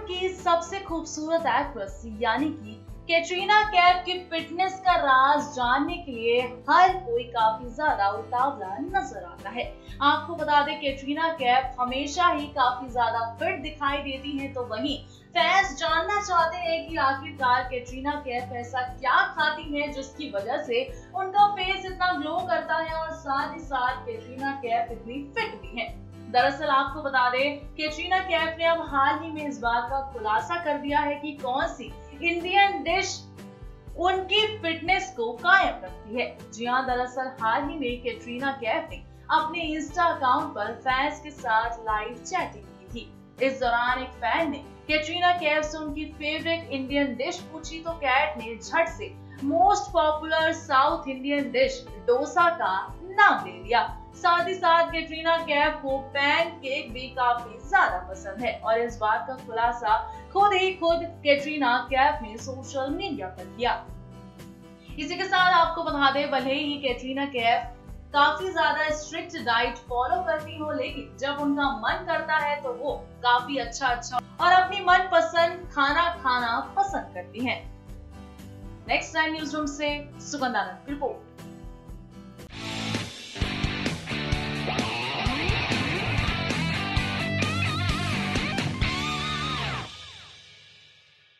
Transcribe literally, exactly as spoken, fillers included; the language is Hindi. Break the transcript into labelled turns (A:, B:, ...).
A: की सबसे खूबसूरत एक्ट्रेस यानी कि कैटरीना कैफ की फिटनेस का राज जानने के लिए हर कोई काफी ज्यादा उतावला नजर आता है। आपको बता दें, कैटरीना कैफ हमेशा ही काफी ज्यादा फिट दिखाई देती हैं, तो वहीं फैंस जानना चाहते हैं कि आखिरकार कैटरीना कैफ ऐसा क्या खाती हैं जिसकी वजह से उनका फेस इतना ग्लो करता है और साथ ही साथ कैटरीना कैफ इतनी फिट भी है। दरअसल आपको बता दें, कैटरीना कैफ ने अब हाल ही में इस बात का खुलासा कर दिया है कि कौन सी इंडियन डिश उनकी फिटनेस को कायम रखती है। जी हाँ, दरअसल हाल ही में कैटरीना कैफ ने अपने इंस्टा अकाउंट पर फैंस के साथ लाइव चैटिंग की थी। इस दौरान एक फैन ने कैटरीना कैफ से उनकी फेवरेट इंडियन डिश पूछी तो कैट ने झट से most popular south Indian dish dosa का नाम ले लिया। साथ ही साथ कैटरीना कैफ को पैनकेक भी काफी ज्यादा पसंद है और इस बात का खुलासा खुद ही खुद कैटरीना कैफ ने सोशल मीडिया पर किया। इसी के साथ आपको बता दें, भले ही कैटरीना कैफ काफी ज्यादा स्ट्रिक्ट डाइट फॉलो करती हो, लेकिन जब उनका मन करता है तो वो काफी अच्छा अच्छा और अपनी मनपसंद खाना खाना पसंद करती हैं। नेक्स्ट टाइम न्यूज रूम से सुगंधा आनंद की रिपोर्ट।